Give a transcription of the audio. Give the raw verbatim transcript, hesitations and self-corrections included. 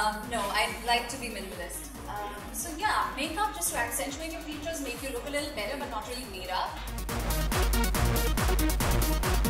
Um, no, I like to be minimalist. Um, so yeah, makeup just to accentuate your features, make you look a little better but not really made up.